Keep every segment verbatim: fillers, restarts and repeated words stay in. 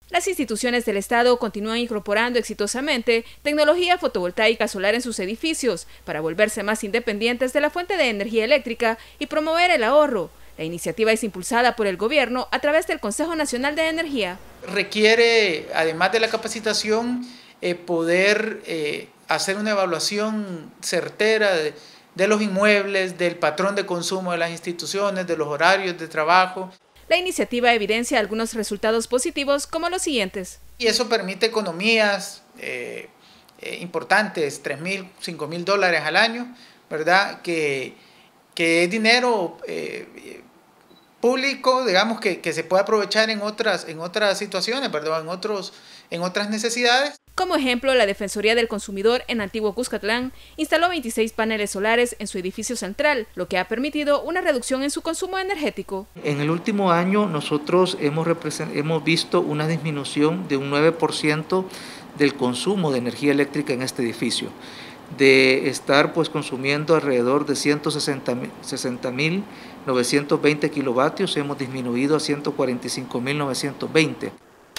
Las instituciones del Estado continúan incorporando exitosamente tecnología fotovoltaica solar en sus edificios para volverse más independientes de la fuente de energía eléctrica y promover el ahorro. La iniciativa es impulsada por el gobierno a través del Consejo Nacional de Energía. Requiere, además de la capacitación, eh, poder eh, hacer una evaluación certera de, de los inmuebles, del patrón de consumo de las instituciones, de los horarios de trabajo. La iniciativa evidencia algunos resultados positivos como los siguientes. Y eso permite economías eh, eh, importantes, tres mil, cinco mil dólares al año, ¿verdad? Que, que es dinero eh, público, digamos, que, que se puede aprovechar en otras, en otras situaciones, perdón, en, otros, en otras necesidades. Como ejemplo, la Defensoría del Consumidor en Antiguo Cuscatlán instaló veintiséis paneles solares en su edificio central, lo que ha permitido una reducción en su consumo energético. En el último año nosotros hemos, hemos visto una disminución de un nueve por ciento del consumo de energía eléctrica en este edificio, de estar pues consumiendo alrededor de ciento sesenta mil novecientos veinte kilovatios, hemos disminuido a ciento cuarenta y cinco mil novecientos veinte.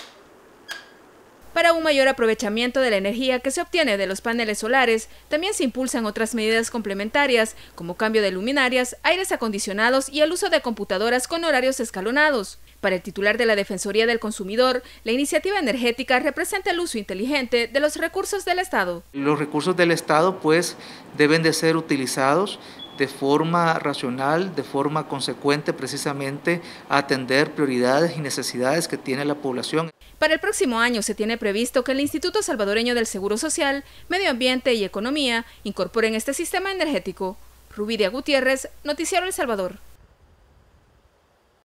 Para un mayor aprovechamiento de la energía que se obtiene de los paneles solares, también se impulsan otras medidas complementarias, como cambio de luminarias, aires acondicionados y el uso de computadoras con horarios escalonados. Para el titular de la Defensoría del Consumidor, la iniciativa energética representa el uso inteligente de los recursos del Estado. Los recursos del Estado pues deben de ser utilizados de forma racional, de forma consecuente precisamente a atender prioridades y necesidades que tiene la población. Para el próximo año se tiene previsto que el Instituto Salvadoreño del Seguro Social, Medio Ambiente y Economía incorporen este sistema energético. Rubidia Gutiérrez, Noticiero El Salvador.